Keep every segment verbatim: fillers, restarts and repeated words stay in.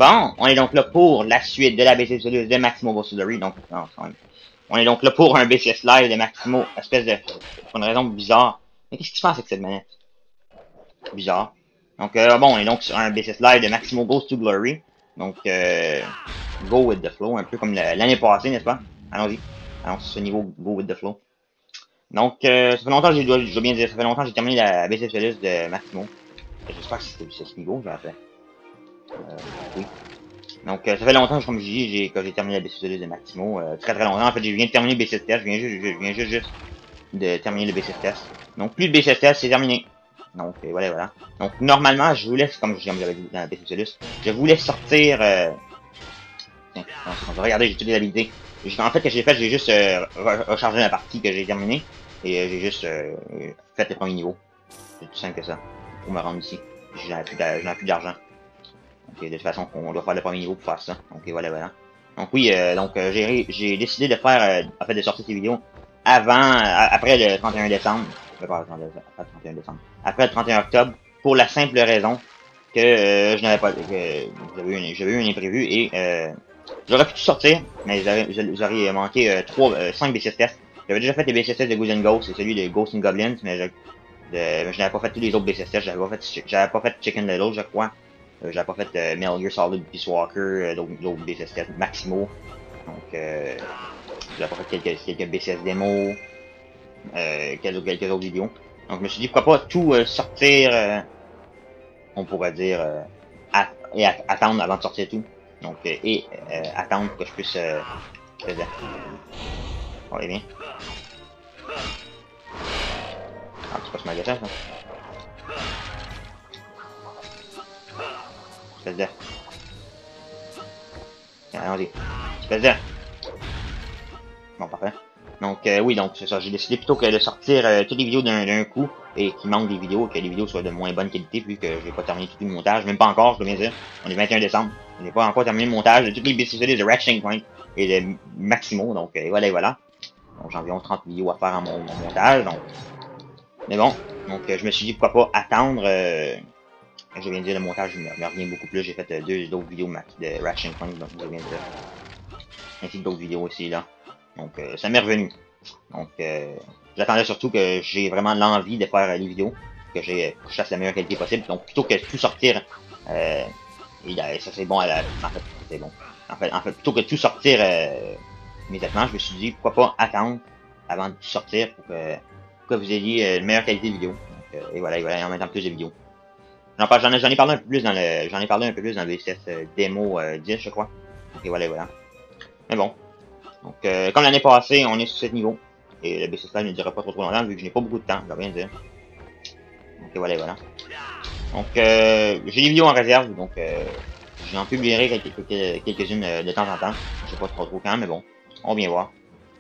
Bon, on est donc là pour la suite de la B C S de Maximo Ghost Glory. Donc, non, on est donc là pour un B C S live de Maximo, espèce de, pour une raison bizarre. Mais qu'est-ce qui se passe avec cette manette? Bizarre. Donc, euh, bon, on est donc sur un B C S live de Maximo Ghost to Glory. Donc, euh, go with the flow, un peu comme l'année passée, n'est-ce pas? Allons-y. Allons sur ce niveau go with the flow. Donc, euh, ça fait longtemps que j'ai, je dois bien dire, ça fait longtemps que j'ai terminé la B C S de Maximo. J'espère que c'est ce niveau, j'ai fait. Euh, oui. Donc, euh, ça fait longtemps, comme je dis, que j'ai terminé la B C S de Maximo. Euh, très très longtemps. En fait, je viens de terminer le B C S test. Je viens juste, je viens juste, juste de terminer le B C S test. Donc, plus de B C S test, c'est terminé. Donc, euh, voilà, voilà. Donc, normalement, je voulais, comme j'avais dit dans la B C S, je voulais sortir... Euh... Tiens, on va regarder, j'ai toutes les habilités. En fait, ce que j'ai fait, j'ai juste euh, rechargé la partie que j'ai terminée. Et euh, j'ai juste euh, fait le premier niveau. C'est tout simple que ça. Pour me rendre ici. J'en ai plus d'argent. Donc, de toute façon, on doit faire le premier niveau pour faire ça. Donc, voilà, voilà. Donc, oui, euh, donc, euh, j'ai, j'ai décidé de faire, euh, en fait, de sortir ces vidéos avant, euh, après le trente et un décembre. Après le trente et un décembre. Après le trente et un octobre, pour la simple raison que euh, je n'avais pas, que j'avais eu, j'avais eu un imprévu et euh, j'aurais pu tout sortir, mais vous auriez manqué euh, trois, euh, cinq B C S tests. J'avais déjà fait les B C S tests de Ghosts and Ghosts et celui de Ghosts and Goblins, mais je, de, je n'avais pas fait tous les autres B C S tests. J'avais pas fait, j'avais pas fait Chicken Little, je crois. Euh, j'avais pas fait euh, Metal Gear Solid Peace Walker, euh, d'autres B C S tests, Maximo. Donc, euh, j'avais pas fait quelques, quelques B C S démos, euh, quelques, quelques autres vidéos. Donc, je me suis dit, pourquoi pas tout euh, sortir, euh, on pourrait dire, euh, at et at attendre avant de sortir tout. Donc, euh, et euh, attendre que je puisse... Euh, faisais. On est bien. Ah, c'est pas ce magasin, ça. Espèce de... Allons-y. Espèce de... Bon, parfait. Donc, euh, oui, donc c'est ça. J'ai décidé plutôt que de sortir euh, toutes les vidéos d'un coup et qu'il manque des vidéos, que les vidéos soient de moins bonne qualité vu que j'ai pas terminé tout le montage. Même pas encore, je dois bien dire. On est vingt et un décembre. Je n'ai pas encore terminé le montage de toutes les B C S de Ratchet Point et de Maximo. Donc, euh, voilà et voilà. Donc, j'ai environ trente vidéos à faire en mon, mon montage. Donc, mais bon. Donc, euh, je me suis dit pourquoi pas attendre. Euh, je viens de dire le montage me, me revient beaucoup plus. J'ai fait euh, deux autres vidéos de Ratchet Point. Donc, je viens de dire. Ainsi que d'autres vidéos aussi là. Donc, euh, ça m'est revenu. Donc, euh, j'attendais surtout que j'ai vraiment l'envie de faire euh, les vidéos, que j'ai que je fasse la meilleure qualité possible. Donc, plutôt que tout sortir, euh, et là, ça c'est bon, à la, en fait, c'est bon. En fait, en fait, plutôt que tout sortir euh, immédiatement, je me suis dit pourquoi pas attendre avant de tout sortir pour que, pour que vous ayez euh, une meilleure qualité de vidéo. Donc, euh, et voilà, et voilà, et en même temps plus de vidéos. J'en ai, j'en ai parlé un peu plus dans le, j'en ai parlé un peu plus dans le B C S euh, démo euh, dix, je crois. Donc, et voilà, et voilà. Mais bon. Donc, euh, comme l'année passée, on est sur ce niveau. Et le B C S Live ne durera pas trop trop longtemps, vu que je n'ai pas beaucoup de temps, je dois bien dire. Donc, voilà, voilà. Donc, euh, j'ai des vidéos en réserve, donc euh, j'en publierai quelques, quelques, quelques-unes euh, de temps en temps. Je sais pas trop trop quand, mais bon, on vient voir.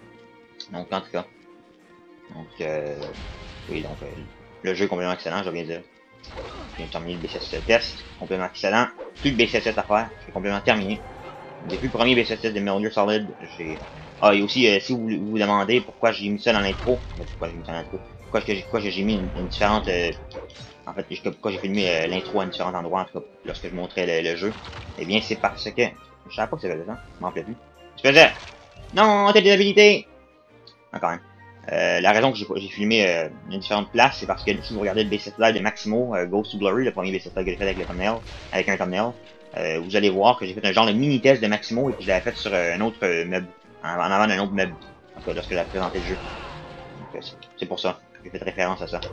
Donc, en tout cas. Donc, euh, oui, donc, euh, le jeu est complètement excellent, je dois bien dire. Je viens de terminer le B C S test, complètement excellent. Plus de B C S test à faire, c'est complètement terminé. Depuis le premier B C S test de Metal Gear Solid, j'ai... Ah, et aussi, euh, si vous vous demandez pourquoi j'ai mis ça dans l'intro, pourquoi j'ai mis ça dans l'intro, pourquoi j'ai pourquoi j'ai mis une, une différente... Euh, en fait, pourquoi j'ai filmé euh, l'intro à un différent endroit, en tout cas, lorsque je montrais le, le jeu, eh bien, c'est parce que... Je savais pas que ça faisait ça, je m'en rappelais plus. Je faisais... Non, t'as des habilités! Encore un. Euh, la raison que j'ai filmé euh, une différente place, c'est parce que si vous regardez le B C S Live de Maximo, euh, Ghost to Glory, le premier B C S Live que j'ai fait avec le thumbnail, avec un thumbnail, euh, vous allez voir que j'ai fait un genre de mini-test de Maximo et que je l'avais fait sur euh, un autre euh, meuble, en, en avant d'un autre meuble, en tout cas, lorsque j'ai présenté le jeu. Donc, euh, c'est pour ça, j'ai fait référence à ça.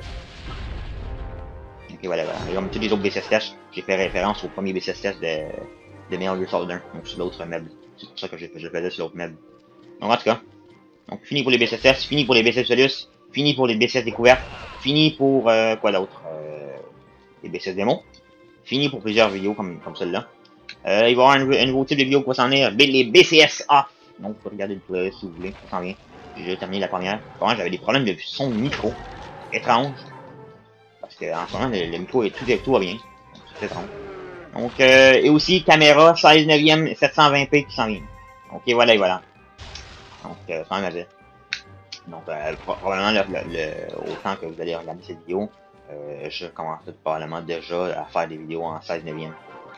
Ok, voilà, voilà. Et comme tous les autres B C S tests, j'ai fait référence au premier B C S test de, de Metal Gear Solid un, donc sur l'autre meuble. C'est pour ça que je, je le faisais sur l'autre meuble. Donc, en tout cas, donc fini pour les B C S tests, fini pour les B C S Solus, fini pour les B C S découvertes, fini pour, euh, quoi d'autre, euh, les B C S démos, fini pour plusieurs vidéos comme, comme celle-là. Euh, il va y avoir un, un nouveau type de vidéo qui va s'en venir, les B C S off. Donc, vous pouvez regarder le playlist si vous voulez, ça s'en vient. J'ai déjà terminé la première. Bon, j'avais des problèmes de son de micro. Étrange. Parce que, en ce moment, le, le micro est tout, tout va bien. C'est étrange. Donc, euh, et aussi, caméra seize neuvième sept cent vingt p qui s'en vient. Donc, et voilà, et voilà. Donc, euh, c'est quand même à dire. Donc, euh, probablement, le, le, le, autant que vous allez regarder cette vidéo, euh, je commencerai probablement déjà à faire des vidéos en seize neuvième.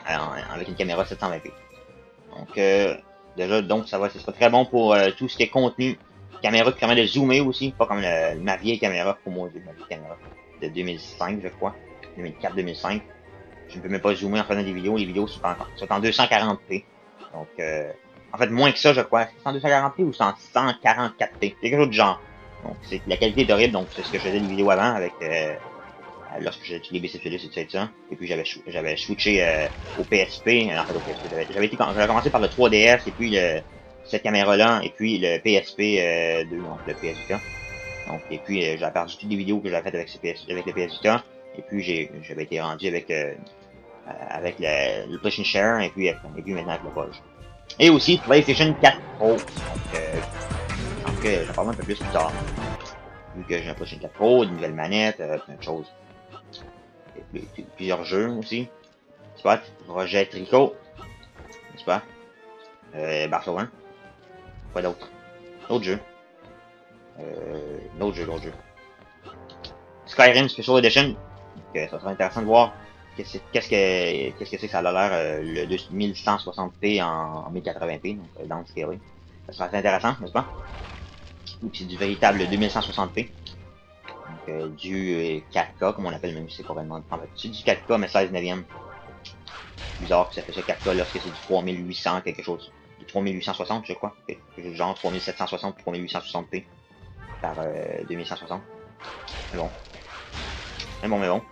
en, avec une caméra sept cent vingt p. Donc, euh, déjà, donc ça va, ce sera très bon pour euh, tout ce qui est contenu. Caméra qui permet de zoomer aussi, pas comme le, ma vieille caméra, pour moi, ma vieille caméra de deux mille cinq, je crois, deux mille quatre deux mille cinq. Je ne peux même pas zoomer en faisant des vidéos, les vidéos sont en, sont en deux cent quarante p. Donc, euh, en fait, moins que ça, je crois. C'est en deux cent quarante p ou c'est en cent quarante-quatre p? C'est quelque chose de genre. Donc, c'est, la qualité est horrible, donc c'est ce que je faisais des vidéos avant avec, euh, lorsque j'ai utilisé B C Philips et tout ça. Et puis j'avais j'avais switché euh, au P S P, en fait au P S P. J'avais, j'avais, été, j'avais commencé par le trois D S et puis le, cette caméra-là, et puis le P S P euh, deux, donc le P S Vita. Donc, et puis euh, j'avais perdu toutes les vidéos que j'avais faites avec, ce P S, avec le P S Vita. Et puis j'ai, j'avais été rendu avec euh, avec le, le PlayStation Share et puis, et puis maintenant avec le Pulse. Et aussi PlayStation quatre Pro. Donc, euh, en tout cas, j'en parlerai un peu plus plus tard. Vu que j'ai un PlayStation quatre Pro, une nouvelle manette, euh, plein de choses. Et, et, et, plusieurs jeux aussi. C'est pas, Projet Tricot. C'est pas. Euh, Barcelone. Quoi d'autre? D'autres jeux. Euh, d'autres jeux, d'autres jeux. Skyrim Special Edition. Donc, euh, ça sera intéressant de voir qu'est-ce que qu'est-ce que qu'est-ce que c'est que ça a l'air euh, le deux mille cent soixante p en, en mille quatre-vingts p, donc euh, downscalé. Ça sera assez intéressant, n'est-ce pas? Ou c'est du véritable deux mille cent soixante p. Donc euh, du euh, quatre K, comme on l'appelle, même si c'est pas vraiment en fait, c'est du quatre K mais seize neuvième. Bizarre que ça fait ça quatre K lorsque c'est du trois mille huit cents quelque chose. Du trois mille huit cent soixante, je crois. Genre trois mille sept cent soixante, trois mille huit cent soixante p par euh, deux mille cent soixante. Mais bon. Mais bon, mais bon.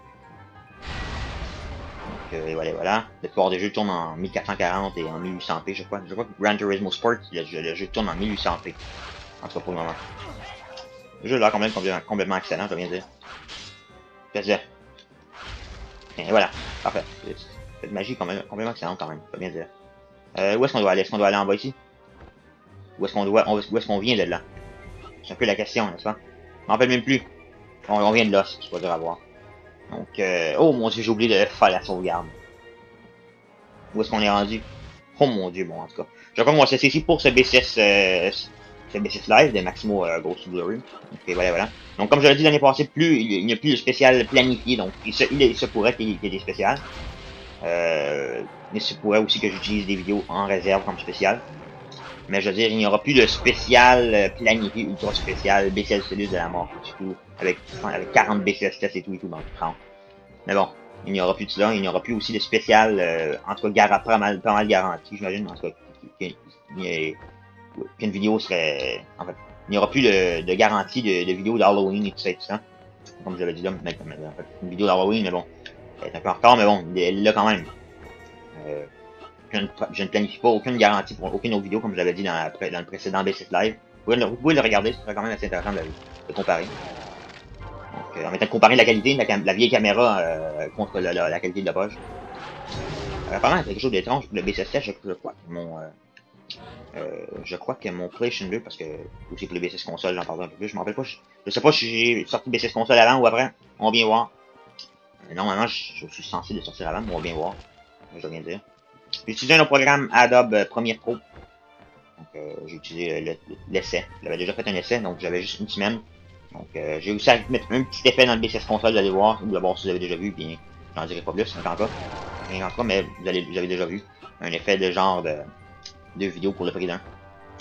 Donc, euh, voilà, voilà. La plupart des jeux tournent en mille quatre cent quarante et en mille huit cent p, je crois. Je crois que Gran Turismo Sport, le, le jeu tourne en mille huit cent p. En tout cas, pour le moment. Le jeu là, quand même, complètement, complètement excellent, je dois bien dire. Qu'est-ce que c'est? Et voilà. Parfait. Cette magie, quand même, complètement excellente, quand même, je dois bien dire. Euh, où est-ce qu'on doit aller? Est-ce qu'on doit aller en bas ici? Où est-ce qu'on doit, où est-ce qu'on vient de là? C'est un peu la question, n'est-ce pas? Je m'en rappelle même plus. On, on vient de là, c'est pas dur à voir. Donc, euh, oh mon dieu, j'ai oublié de faire la sauvegarde. Où est-ce qu'on est rendu? Oh mon dieu, bon, en tout cas. Je crois qu'on va se laisser ici pour ce B C S, euh, ce B C S Live de Maximo euh, Ghost to Glory. Ok, voilà, voilà. Donc, comme je l'ai dit l'année passée, plus, il n'y a plus de spécial planifié, donc il se, il, il se pourrait qu'il y ait des spéciales. Euh, mais il se pourrait aussi que j'utilise des vidéos en réserve comme spécial. Mais je veux dire, il n'y aura plus de spécial planifié, ultra spécial, B C S Cellules de la mort, tout, avec, avec quarante B C S tests et tout et tout dans le trente. Mais bon, il n'y aura plus de cela, il n'y aura plus aussi de spécial, euh, en tout cas, pas mal, pas mal garanti, j'imagine, en tout cas, qu'une vidéo serait, en fait, il n'y aura plus de, de garantie de, de vidéo d'Halloween et tout ça et tout ça. Comme je l'avais dit là, mais, mais, en fait, une vidéo d'Halloween, mais bon, elle est un peu en retard, mais bon, elle est là quand même. Euh, je, ne, je ne planifie pas aucune garantie pour aucune autre vidéo, comme je l'avais dit dans, la, dans le précédent B C S Live. Vous pouvez, le, vous pouvez le regarder, ce serait quand même assez intéressant de, de comparer. Donc, euh, en mettant de comparer la qualité de la, la vieille caméra euh, contre la, la, la qualité de la poche. Euh, apparemment, c'est quelque chose d'étrange pour le B C S, je, je crois que mon... Euh, euh, je crois que mon PlayStation deux, parce que aussi pour le B C S console, j'en parlerai un peu plus, je m'en rappelle pas. Je, je sais pas si j'ai sorti B C S console avant ou après. On va bien voir. Euh, normalement, je, je suis censé le sortir avant, mais on va bien voir. Je dois bien dire. J'ai utilisé un autre programme Adobe Premiere Pro. Donc, euh, j'ai utilisé l'essai. J'avais déjà fait un essai, donc j'avais juste une semaine. Donc, euh, j'ai réussi à mettre un petit effet dans le B C S console, vous allez voir. Ou d'abord, si vous avez déjà vu, bien, j'en dirai pas plus, encore pas. Rien encore, mais vous, allez, vous avez déjà vu. Un effet de genre de, de vidéo pour le prix d'un.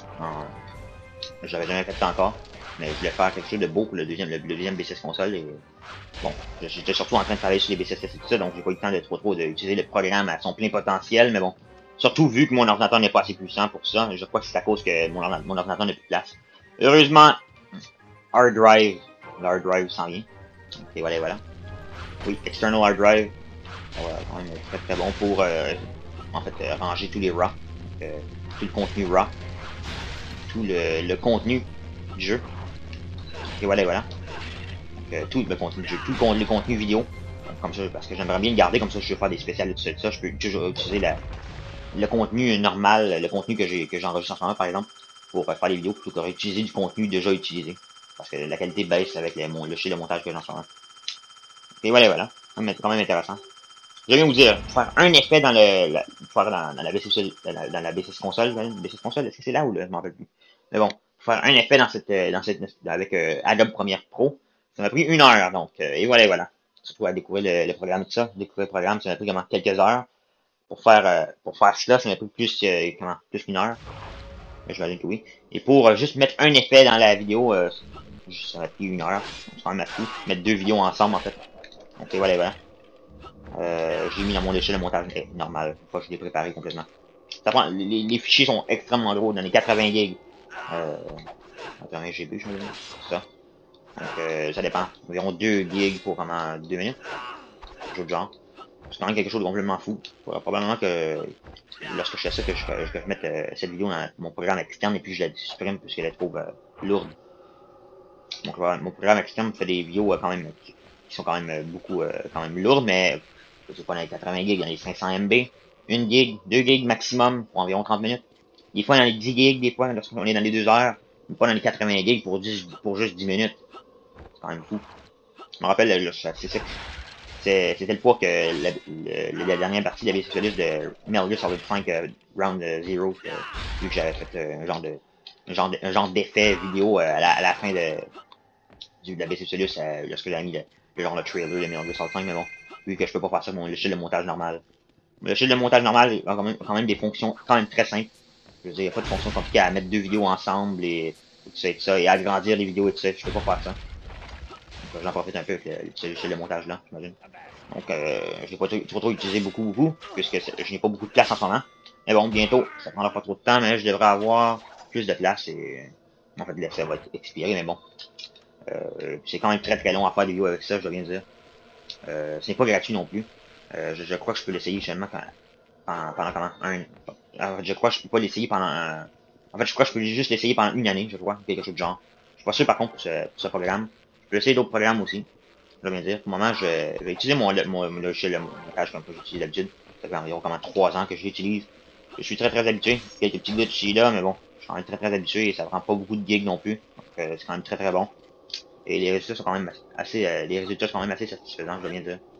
J'avais jamais fait ça encore. Mais je voulais faire quelque chose de beau pour le deuxième, le, le deuxième B C S console. Et bon, j'étais surtout en train de travailler sur les B C S et tout ça, donc j'ai pas eu le temps de trop trop d'utiliser le programme à son plein potentiel, mais bon. Surtout vu que mon ordinateur n'est pas assez puissant pour ça, je crois que c'est à cause que mon, mon ordinateur n'a plus de place. Heureusement, hard drive, le hard drive s'en vient. Et voilà, voilà. Oui, external hard drive. Voilà, quand même très très bon pour euh, en fait euh, ranger tous les RAW, euh, tout le contenu RAW, tout le, le contenu du jeu. Et voilà, voilà. Donc, euh, tout le contenu du jeu, tout le, le contenu vidéo. Donc, comme ça, parce que j'aimerais bien le garder, comme ça je peux faire des spéciales de tout ça, je peux toujours utiliser la, le contenu normal, le contenu que j'ai que j'enregistre en ce moment, par exemple, pour faire des vidéos, plutôt que réutiliser du contenu déjà utilisé. Parce que la qualité baisse avec les, le chez le montage que j'ai en ce moment. Et voilà, voilà. C'est quand même intéressant. Je vais vous dire, faire un effet dans le, la, faire dans, dans la B C S, dans la, dans la B C S console, B C S console, est-ce que c'est là ou là, je m'en rappelle plus. Mais bon, faire un effet dans cette, dans cette, avec euh, Adobe Premiere Pro, ça m'a pris une heure, donc, euh, et voilà, voilà. Surtout à découvrir le, le programme et tout ça, découvrir le programme, ça m'a pris vraiment quelques heures. pour faire euh, pour faire cela, c'est un peu plus euh, comment plus qu'une heure. J'imagine que oui. Et pour euh, juste mettre un effet dans la vidéo, euh, ça va pris une heure. C'est quand même assez. Mettre deux vidéos ensemble en fait. Donc voilà, voilà. Euh, j'ai mis dans mon échelle de montage normal. Une fois que je l'ai préparé complètement. Ça prend, les, les fichiers sont extrêmement gros, dans les quatre-vingts gigs. Euh, quatre-vingts gigabytes, je me dis. C'est ça. Donc euh, ça dépend. Environ deux gigs pour pendant deux minutes. Quelque chose de genre. C'est quand même quelque chose de complètement fou. Probablement que lorsque je fais ça, que je, que je mette euh, cette vidéo dans mon programme externe et puis je la supprime parce qu'elle est trop euh, lourde. Donc euh, mon programme externe fait des vidéos euh, quand même qui, qui sont quand même euh, beaucoup euh, quand même lourdes, mais je sais pas dans les quatre-vingts gigs, dans les cinq cents mégas, une gig, deux gigs maximum pour environ trente minutes. Des fois dans les dix gigs, des fois lorsqu'on est dans les deux heures, mais pas dans les quatre-vingts gigs pour dix pour juste dix minutes. C'est quand même fou. Je me rappelle, c'est ça. C'était le poids que la, la, la dernière partie de la B C Solus de Metal Gear Solid cinq euh, Round Zero, euh, vu que j'avais fait euh, un genre de un genre de, un genre d'effet vidéo euh, à, la, à la fin de, du, de la B C Solus euh, lorsque j'ai mis le, le genre de trailer de Metal Gear Solid cinq, mais bon, vu que je peux pas faire ça avec mon logiciel de montage normal. Le logiciel de montage normal a quand même, quand même des fonctions quand même très simples. Je veux dire, il n'y a pas de fonction compliquée à mettre deux vidéos ensemble et, et tout ça et tout ça, et agrandir les vidéos et tout ça, je peux pas faire ça. Donc j'en profite un peu avec le, le logiciel de montage là, j'imagine. Donc, euh, je l'ai pas trop, trop utilisé beaucoup, beaucoup, puisque je n'ai pas beaucoup de place en ce moment. Mais bon, bientôt, ça prendra pas trop de temps, mais je devrais avoir plus de place et, en fait, l'essai va être expiré, mais bon. Euh, c'est quand même très très long à faire des vidéos avec ça, je dois bien dire. Euh, ce n'est pas gratuit non plus. Euh, je, je crois que je peux l'essayer seulement quand, pendant, pendant comment, un, alors, je crois que je peux pas l'essayer pendant un, en fait, je crois que je peux juste l'essayer pendant une année, je crois, quelque chose de genre. Je suis pas sûr par contre pour ce, pour ce programme. Je peux essayer d'autres programmes aussi. Je vais dire, pour le moment, je, je vais utiliser mon, mon, mon logiciel de montage comme j'utilise d'habitude. Ça fait environ comment trois ans que je l'utilise. Je suis très très habitué. Quelques petits glitches ici là, mais bon, je suis quand même très très habitué et ça prend pas beaucoup de gigs non plus. Donc euh, c'est quand même très très bon. Et les résultats sont quand même assez, euh, les résultats sont quand même assez satisfaisants, je dois bien dire.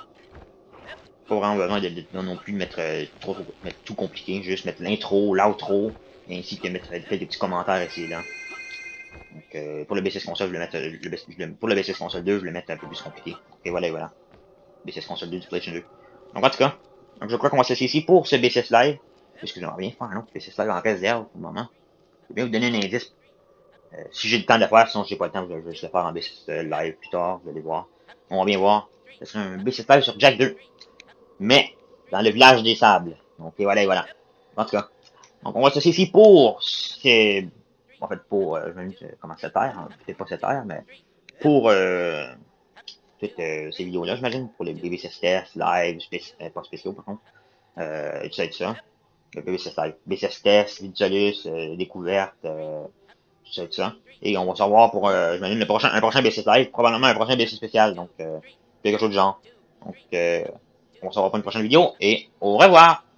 Pas vraiment besoin de, de, de non plus mettre euh, trop, trop mettre tout compliqué, juste mettre l'intro, l'outro, et ainsi que mettre peut-être des petits commentaires ici et là. Donc euh, pour le B C S console, je vais le mettre le, le, le, pour le B C S console deux, je vais le mettre un peu plus compliqué. Et voilà, et voilà. B C S console deux du PlayStation deux. Donc en tout cas, donc je crois qu'on va se laisser ici pour ce B C S Live. Puisque j'aimerais bien faire un autre B C S Live en réserve pour le moment. Je vais bien vous donner un indice. Euh, si j'ai le temps de le faire, sinon si j'ai pas le temps, je vais juste le faire en B C S Live plus tard, vous allez voir. On va bien voir. Ce sera un B C S Live sur Jack deux. Mais, dans le village des sables. Donc et voilà, et voilà. En tout cas. Donc on va se laisser ici pour ce... En fait, pour, euh, je vais dire, comment sept heures, hein, peut-être pas sept heures, mais pour euh, toutes euh, ces vidéos-là, j'imagine, pour les B C S tests, live, spéc euh, pas spéciaux par contre, euh, et tout ça et tout ça. Le B C S live, B C S test, Vidsolus, euh, découverte, euh, tout ça et tout ça. Et on va se revoir pour, euh, j'imagine, le prochain, un prochain B C S live, probablement un prochain B C S spécial, donc euh, quelque chose de genre. Donc, euh, on se revoit pour une prochaine vidéo, et au revoir!